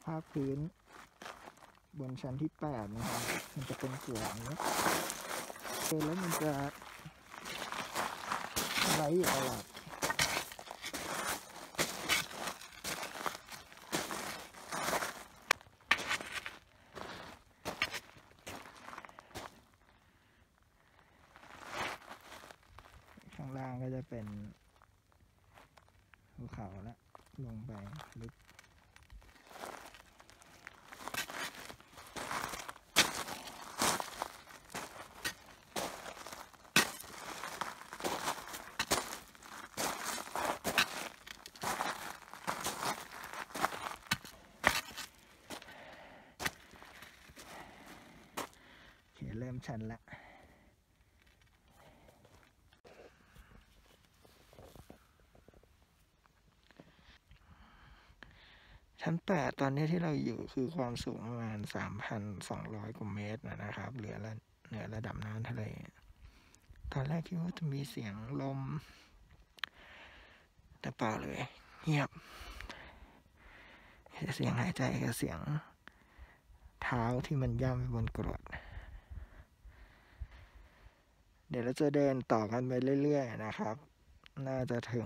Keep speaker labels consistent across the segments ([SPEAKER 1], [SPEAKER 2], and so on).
[SPEAKER 1] ภาพพื้นบนชั้นที่8นะครับมันจะเป็นเกลืออย่างนี้แล้วมันจะไร้อยู่ตลอดข้างล่างก็จะเป็นภูเขาแล้วลงไปลึกเริ่มชันละชั้น8ตอนนี้ที่เราอยู่คือความสูงประมาณ 3,200 กว่าเมตรนะครับเหนือระดับน้ำทะเลตอนแรกคิดว่าจะมีเสียงลมแต่เปล่าเลยเงียบเสียงหายใจกับเสียงเท้าที่มันย่ำไปบนกรวดเดี๋ยวเราจะเดินต่อกันไปเรื่อยๆนะครับน่าจะถึง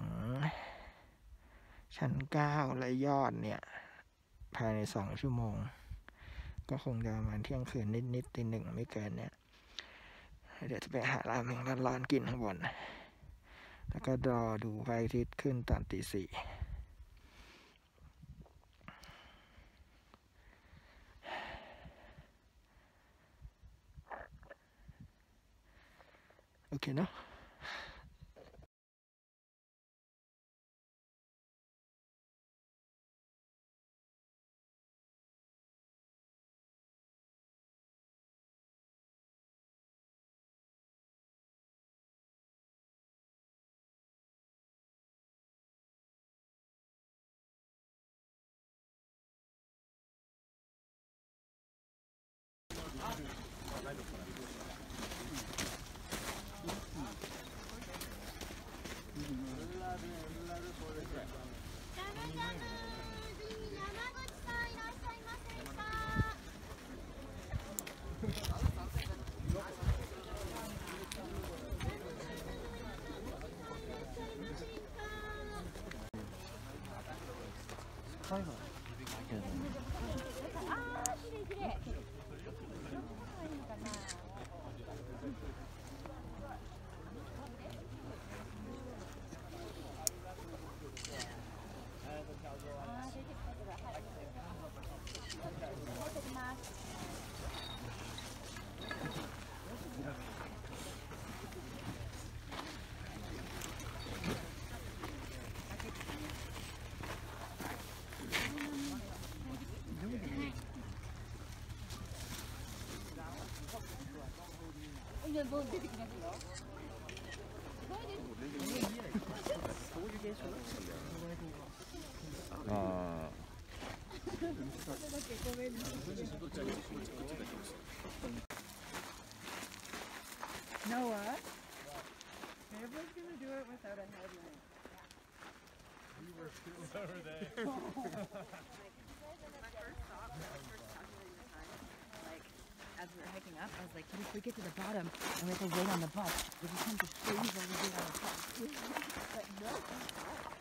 [SPEAKER 1] ชั้น9และยอดเนี่ยภายใน2 ชั่วโมงก็คงจะประมาณเที่ยงคืนนิดๆตี 1ไม่เกินเนี่ยเดี๋ยวจะไปหาราเมงร้อนๆกินข้างบนแล้วก็รอดูพระอาทิตย์ขึ้นตอนตี 4โอเคเนาะ
[SPEAKER 2] Noah, everyone's gonna do it without a headlamp.
[SPEAKER 3] We were over there.
[SPEAKER 2] As we were hiking up, I was like, what if we get to the bottom and we have to wait on the bus? Would you come to freeze while we wait on the bus? But no.